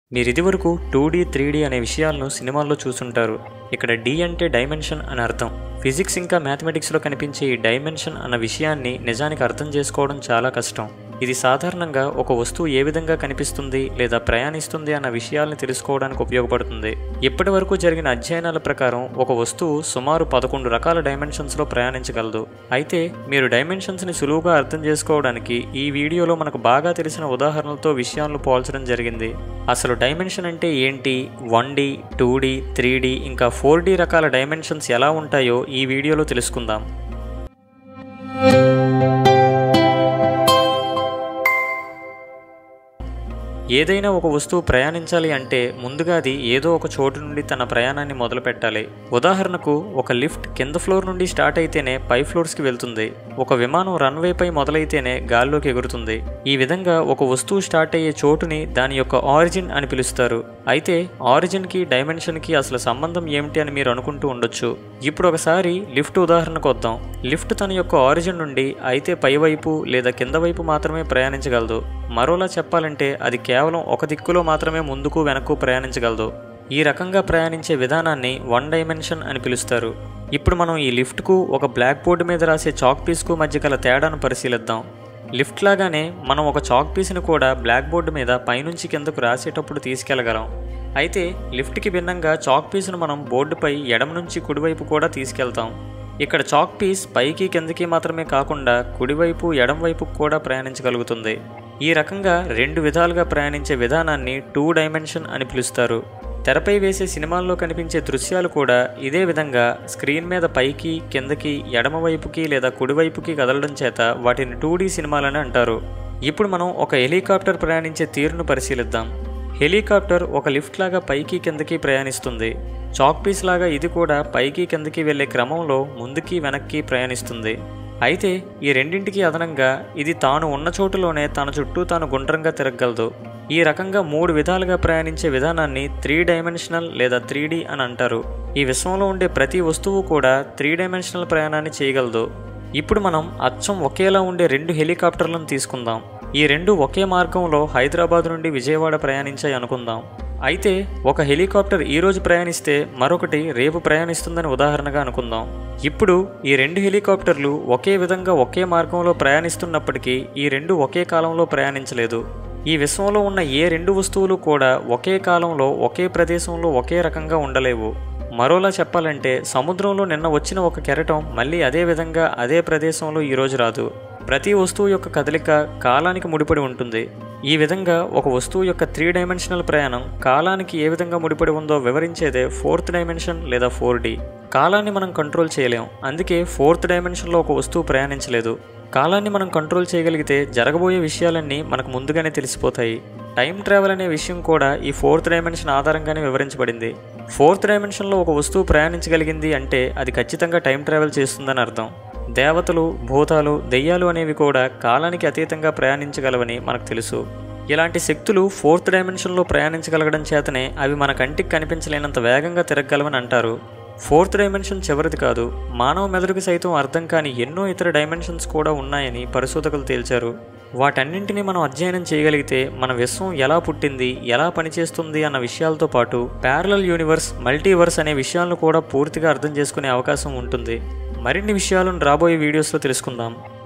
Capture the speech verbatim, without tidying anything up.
మీరు ఇదివరకు two D three D అనే విషయాలను సినిమాల్లో చూసుంటారు. ఇక్కడ డి అంటే డైమెన్షన్ అని అర్థం. ఫిజిక్స్ ఇంకా మ్యాథమెటిక్స్లో కనిపించే ఈ డైమెన్షన్ అన్న విషయాన్ని నిజానికి అర్థం చేసుకోవడం చాలా కష్టం. ఇది సాధారణంగా ఒక వస్తువు ఏ విధంగా కనిపిస్తుంది లేదా ప్రయాణిస్తుంది అన్న విషయాలను తెలుసుకోవడానికి ఉపయోగపడుతుంది. ఇప్పటి వరకు జరిగిన అధ్యయనాల ప్రకారం ఒక వస్తువు సుమారు పదకొండు రకాల డైమెన్షన్స్లో ప్రయాణించగలదు. అయితే మీరు డైమెన్షన్స్ని సులువుగా అర్థం చేసుకోవడానికి ఈ వీడియోలో మనకు బాగా తెలిసిన ఉదాహరణలతో విషయాలను పోల్చడం జరిగింది. అసలు డైమెన్షన్ అంటే ఏంటి, one D, two D, three D ఇంకా ఫోర్ డీ రకాల డైమెన్షన్స్ ఎలా ఉంటాయో ఈ వీడియోలో తెలుసుకుందాం. ఏదైనా ఒక వస్తువు ప్రయాణించాలి అంటే ముందుగా అది ఏదో ఒక చోటు నుండి తన ప్రయాణాన్ని మొదలు పెట్టాలి. ఉదాహరణకు ఒక లిఫ్ట్ కింద ఫ్లోర్ నుండి స్టార్ట్ అయితేనే పై ఫ్లోర్స్కి వెళ్తుంది. ఒక విమానం రన్వేపై మొదలైతేనే గాల్లోకి ఎగురుతుంది. ఈ విధంగా ఒక వస్తువు స్టార్ట్ అయ్యే చోటుని దాని యొక్క ఆరిజిన్ అని పిలుస్తారు. అయితే ఆరిజిన్కి డైమెన్షన్కి అసలు సంబంధం ఏమిటి అని మీరు అనుకుంటూ ఉండొచ్చు. ఇప్పుడు ఒకసారి లిఫ్ట్ ఉదాహరణకు వద్దాం. లిఫ్ట్ తన యొక్క ఆరిజిన్ నుండి అయితే పైవైపు లేదా కింద వైపు మాత్రమే ప్రయాణించగలదు. మరోలా చెప్పాలంటే అది కేవలం ఒక దిక్కులో మాత్రమే ముందుకు వెనక్కు ప్రయాణించగలదు. ఈ రకంగా ప్రయాణించే విధానాన్ని వన్ డైమెన్షన్ అని పిలుస్తారు. ఇప్పుడు మనం ఈ లిఫ్ట్కు ఒక బ్లాక్ బోర్డు మీద రాసే చాక్ పీస్కు మధ్య గల తేడాను పరిశీలిద్దాం. లిఫ్ట్ లాగానే మనం ఒక చాక్ పీస్ని కూడా బ్లాక్ బోర్డు మీద పైనుంచి కిందకు రాసేటప్పుడు తీసుకెళ్లగలం. అయితే లిఫ్ట్కి భిన్నంగా చాక్ పీస్ను మనం బోర్డుపై ఎడమ నుంచి కుడివైపు కూడా తీసుకెళ్తాం. ఇక్కడ చాక్ పీస్ పైకి కిందకి మాత్రమే కాకుండా కుడివైపు ఎడంవైపు కూడా ప్రయాణించగలుగుతుంది. ఈ రకంగా రెండు విధాలుగా ప్రయాణించే విధానాన్ని టూ డైమెన్షన్ అని పిలుస్తారు. తెరపై వేసే సినిమాల్లో కనిపించే దృశ్యాలు కూడా ఇదే విధంగా స్క్రీన్ మీద పైకి కిందకి ఎడమవైపుకి లేదా కుడివైపుకి కదలడం చేత వాటిని టూ డీ సినిమాలని అంటారు. ఇప్పుడు మనం ఒక హెలికాప్టర్ ప్రయాణించే తీరును పరిశీలిద్దాం. హెలికాప్టర్ ఒక లిఫ్ట్ లాగా పైకి కిందకి ప్రయాణిస్తుంది. చాక్ పీస్ లాగా ఇది కూడా పైకి కిందకి వెళ్లే క్రమంలో ముందుకి వెనక్కి ప్రయాణిస్తుంది. అయితే ఈ రెండింటికి అదనంగా ఇది తాను ఉన్న చోటులోనే తన చుట్టూ తాను గుండ్రంగా తిరగగలదు. ఈ రకంగా మూడు విధాలుగా ప్రయాణించే విధానాన్ని త్రీ డైమెన్షనల్ లేదా త్రీ డీ అని అంటారు. ఈ విశ్వంలో ఉండే ప్రతి వస్తువు కూడా త్రీ డైమెన్షనల్ ప్రయాణాన్ని చేయగలదు. ఇప్పుడు మనం అచ్చం ఒకేలా ఉండే రెండు హెలికాప్టర్లను తీసుకుందాం. ఈ రెండు ఒకే మార్గంలో హైదరాబాద్ నుండి విజయవాడ ప్రయాణించాయి అనుకుందాం. అయితే ఒక హెలికాప్టర్ ఈరోజు ప్రయాణిస్తే మరొకటి రేపు ప్రయాణిస్తుందని ఉదాహరణగా అనుకుందాం. ఇప్పుడు ఈ రెండు హెలికాప్టర్లు ఒకే విధంగా ఒకే మార్గంలో ప్రయాణిస్తున్నప్పటికీ ఈ రెండు ఒకే కాలంలో ప్రయాణించలేదు. ఈ విశ్వంలో ఉన్న ఏ రెండు వస్తువులు కూడా ఒకే కాలంలో ఒకే ప్రదేశంలో ఒకే రకంగా ఉండలేవు. మరోలా చెప్పాలంటే సముద్రంలో నిన్న వచ్చిన ఒక కెరటం మళ్ళీ అదే విధంగా అదే ప్రదేశంలో ఈరోజు రాదు. ప్రతి వస్తువు యొక్క కదలిక కాలానికి ముడిపడి ఉంటుంది. ఈ విధంగా ఒక వస్తువు యొక్క త్రీ డైమెన్షనల్ ప్రయాణం కాలానికి ఏ విధంగా ముడిపడి ఉందో వివరించేదే ఫోర్త్ డైమెన్షన్ లేదా ఫోర్ డీ. కాలాన్ని మనం కంట్రోల్ చేయలేం, అందుకే ఫోర్త్ డైమెన్షన్లో ఒక వస్తువు ప్రయాణించలేదు. కాలాన్ని మనం కంట్రోల్ చేయగలిగితే జరగబోయే విషయాలన్నీ మనకు ముందుగానే తెలిసిపోతాయి. టైం ట్రావెల్ అనే విషయం కూడా ఈ ఫోర్త్ డైమెన్షన్ ఆధారంగానే వివరించబడింది. ఫోర్త్ డైమెన్షన్లో ఒక వస్తువు ప్రయాణించగలిగింది అంటే అది ఖచ్చితంగా టైం ట్రావెల్ చేస్తుందని అర్థం. దేవతలు, భూతాలు, దెయ్యాలు అనేవి కూడా కాలానికి అతీతంగా ప్రయాణించగలవని మనకు తెలుసు. ఇలాంటి శక్తులు ఫోర్త్ డైమెన్షన్లో ప్రయాణించగలగడం చేతనే అవి మన కంటికి కనిపించలేనంత వేగంగా తిరగగలవని అంటారు. ఫోర్త్ డైమెన్షన్ చివరిది కాదు, మానవ మెదడుకి సైతం అర్థం కాని ఎన్నో ఇతర డైమెన్షన్స్ కూడా ఉన్నాయని పరిశోధకులు తేల్చారు. వాటన్నింటినీ మనం అధ్యయనం చేయగలిగితే మన విశ్వం ఎలా పుట్టింది, ఎలా పనిచేస్తుంది అన్న విషయాలతో పాటు ప్యారలల్ యూనివర్స్, మల్టీవర్స్ అనే విషయాలను కూడా పూర్తిగా అర్థం చేసుకునే అవకాశం ఉంటుంది. మరిన్ని విషయాలను రాబోయే వీడియోస్లో తెలుసుకుందాం.